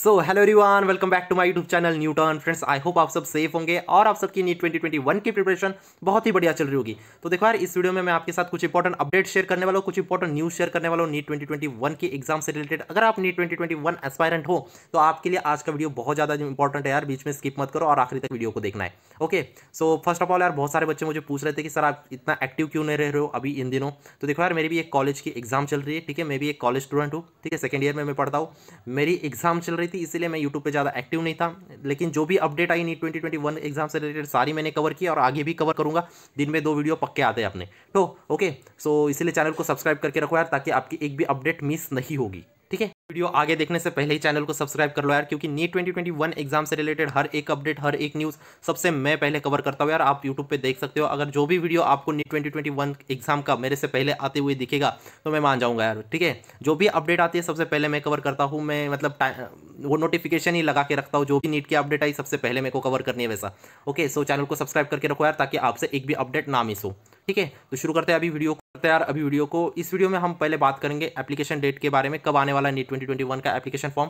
So hello everyone, welcome back to my YouTube channel Newton. Friends, I hope आप सब safe होंगे और आप सबकी नीट 2021 की प्रिपरेशन बहुत ही बढ़िया चल रही होगी। तो देखो यार, इस वीडियो में मैं आपके साथ कुछ इंपॉर्टेंट अपडेट शेयर करने वाला हूँ, कुछ इंपॉर्टेंट न्यूज़ शेयर करने वाला हूँ नीट 2021 की एग्जाम से रिलेटेड। अगर आप नीट 2021 एस्पायरेंट हो तो आपके लिए आज का वीडियो बहुत ज़्यादा इंपॉर्टेंट है यार, बीच में स्किप मत करो और आखिरी तक वीडियो को देखना है। Okay, so first of all यार, बहुत सारे बच्चे मुझे पूछ रहे थे कि सर आप इतना एक्टिव क्यों नहीं रह रहे हो अभी इन दिनों। तो देखो यार, मेरी भी एक कॉलेज की एग्जाम चल रही है, ठीक है। मैं भी एक कॉलेज स्टूडेंट हूँ, ठीक है। सेकंड ईयर में मैं पढ़ता हूँ। मेरी एग्जाम चल रही थी, इसीलिए मैं यूट्यूब पे ज़्यादा एक्टिव नहीं था। लेकिन जो भी अपडेट आई नीट 2021 एग्जाम से रिलेटेड सारी मैंने कवर की और आगे भी कवर करूंगा। दिन में 2 वीडियो पक्के आते हैं अपने तो। ओके, सो इसीलिए चैनल को सब्सक्राइब करके रखो यार, ताकि आपकी एक भी अपडेट मिस नहीं होगी, ठीक है। वीडियो आगे देखने से पहले ही चैनल को सब्सक्राइब कर लो यार, क्योंकि नीट 2021 एग्जाम से रिलेटेड हर एक अपडेट, हर एक न्यूज़ सबसे मैं पहले कवर करता हूँ यार। आप यूट्यूब पे देख सकते हो, अगर जो भी वीडियो आपको नीट 2021 एग्जाम का मेरे से पहले आते हुए दिखेगा तो मैं मान जाऊंगा यार, ठीक है। जो भी अपडेट आती है सबसे पहले मैं कवर करता हूँ। मैं मतलब वो नोटिफिकेशन ही लगा के रखता हूँ, जो भी नीट की अपडेट आई सबसे पहले मेरे को कवर करनी है वैसा। ओके, सो चैनल को सब्सक्राइब करके रखो यार, ताकि आपसे एक भी अपडेट ना मिस हो, ठीक है। तो शुरू करते हैं अभी वीडियो को यार। अभी वीडियो को, इस वीडियो में हम पहले बात करेंगे एप्लीकेशन डेट के बारे में, कब आने वाला है नीट 2021 का एप्लीकेशन फॉर्म।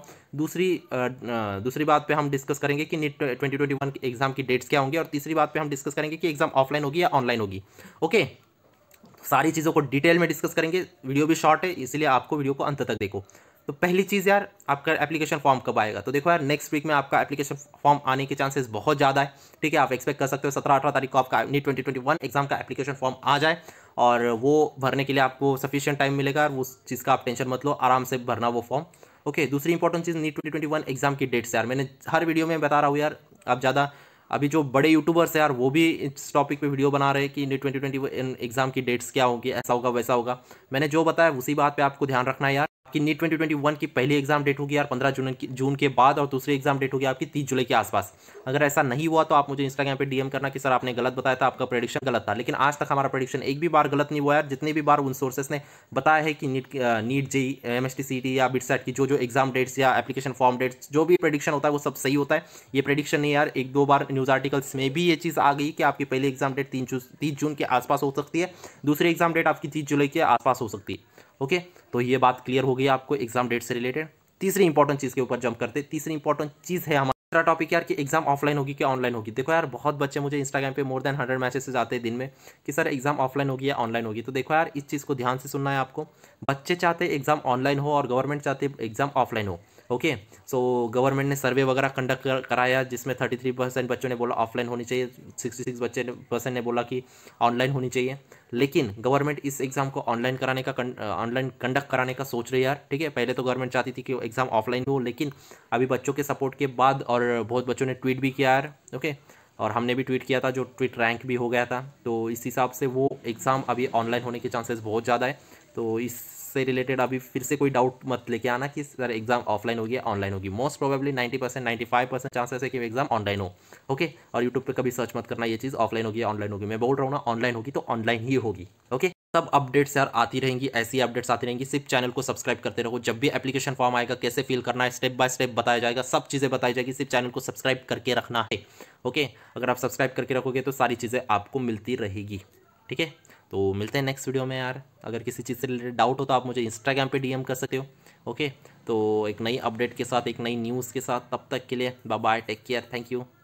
दूसरी बात पे हम डिस्कस करेंगे कि नीट 2021 की एग्जाम की डेट्स क्या होंगी, और तीसरी बात पे हम डिस्कस करेंगे कि एग्जाम ऑफलाइन होगी या ऑनलाइन होगी। ओके, सारी चीज़ों को डिटेल में डिस्कस करेंगे। वीडियो भी शॉर्ट है, इसलिए आपको वीडियो को अंत तक देखो। तो पहली चीज़ यार, आपका एप्लीकेशन फॉर्म कब आएगा। तो देखो यार, नेक्स्ट वीक में आपका एप्लीकेशन फॉर्म आने के चांसेस बहुत ज़्यादा है, ठीक है। आप एक्सपेक्ट कर सकते हो 17-18 तारीख को आपका नीट 2021 एग्जाम का एप्लीकेशन फॉर्म आ जाए, और वो भरने के लिए आपको सफिशिएंट टाइम मिलेगा, और उस चीज़ का आप टेंशन मत लो, आराम से भरना वो फॉर्म। ओके, दूसरी इंपॉर्टेंट चीज़ नीट 2021 एग्जाम की डेट्स यार, मैंने हर वीडियो में बता रहा हूँ यार। आप ज़्यादा, अभी जो बड़े यूट्यूबर्स हैं यार, वो भी इस टॉपिक पे वीडियो बना रहे हैं कि नीट 2021 एग्जाम की डेट्स क्या होगी, ऐसा होगा वैसा होगा। मैंने जो बताया उसी बात पे आपको ध्यान रखना है यार, कि नीट 2021 की पहली एग्जाम डेट होगी यार 15 जून के बाद, और दूसरी एग्जाम डेट होगी आपकी 30 जुलाई के आसपास। अगर ऐसा नहीं हुआ तो आप मुझे इंस्टाग्राम पे डीएम करना कि सर आपने गलत बताया था, आपका प्रेडिक्शन गलत था। लेकिन आज तक हमारा प्रेडिक्शन एक भी बार गलत नहीं हुआ यार। जितनी भी बार उन सोर्सेस ने बताया है कि नीट जेई, एमएसटी सीटी या बिटसेट की जो एग्जाम डेट्स या एप्लीकेशन फॉर्म डेट्स, जो भी प्रेडिक्शन होता है वो सब सही होता है। ये प्रेडिक्शन नहीं यार, एक दो बार न्यूज़ आर्टिकल्स में भी ये चीज़ आ गई कि आपकी पहली एग्जाम डेट 30 जून के आसपास हो सकती है, दूसरी एग्जाम डेट आपकी 30 जुलाई के आसपास हो सकती है। ओके, तो ये बात क्लियर हो गई आपको एग्जाम डेट से रिलेटेड। तीसरी इंपॉर्टेंट चीज़ के ऊपर जंप करते, तीसरी इंपॉर्टेंट चीज़ है हमारा टॉपिक यार, कि एग्जाम ऑफलाइन होगी कि ऑनलाइन होगी। देखो यार, बहुत बच्चे मुझे इंस्टाग्राम पे मोर देन 100 मैसेजेस आते हैं दिन में कि सर एग्जाम ऑफलाइन होगी या ऑनलाइन होगी। तो देखो यार, इस चीज़ को ध्यान से सुनना है आपको। बच्चे चाहते हैं एग्जाम ऑनलाइन हो और गवर्नमेंट चाहते हैं एग्जाम ऑफलाइन हो। ओके, सो गवर्नमेंट ने सर्वे वगैरह कंडक्ट कराया, जिसमें 33% बच्चों ने बोला ऑफलाइन होनी चाहिए, 66% ने बोला कि ऑनलाइन होनी चाहिए। लेकिन गवर्नमेंट इस एग्जाम को ऑनलाइन कंडक्ट कराने का सोच रही है यार, ठीक है। पहले तो गवर्नमेंट चाहती थी कि एग्जाम ऑफलाइन हो, लेकिन अभी बच्चों के सपोर्ट के बाद, और बहुत बच्चों ने ट्वीट भी किया यार, ओके, और हमने भी ट्वीट किया था, जो ट्वीट रैंक भी हो गया था। तो इस हिसाब से वो एग्ज़ाम अभी ऑनलाइन होने के चांसेस बहुत ज़्यादा है। तो इससे रिलेटेड अभी फिर से कोई डाउट मत लेके आना कि सर एग्जाम ऑफलाइन होगी या ऑनलाइन होगी। मोस्ट प्रोबेबली 90% 95% चांसेस है कि एग्जाम ऑनलाइन हो। ओके, और यूट्यूब पे कभी सर्च मत करना ये चीज़ ऑफलाइन होगी या ऑनलाइन होगी। मैं बोल रहा हूँ ना, ऑनलाइन होगी तो ऑनलाइन ही होगी। ओके, सब अपडेट्स यार आती रहेंगी, ऐसी अपडेट्स आती रहेंगी। सिर्फ चैनल को सब्सक्राइब करते रहो। जब भी एप्लीकेशन फॉर्म आएगा, कैसे फिल करना है, स्टेप बाय स्टेप बताया जाएगा, सब चीज़ें बताई जाएगी। सिर्फ चैनल को सब्सक्राइब करके रखना है। ओके, अगर आप सब्सक्राइब करके रखोगे तो सारी चीज़ें आपको मिलती रहेगी, ठीक है। तो मिलते हैं नेक्स्ट वीडियो में यार। अगर किसी चीज़ से रिलेटेड डाउट हो तो आप मुझे इंस्टाग्राम पे डीएम कर सकते हो। ओके, तो एक नई अपडेट के साथ, एक नई न्यूज़ के साथ, तब तक के लिए bye bye, take care, thank you.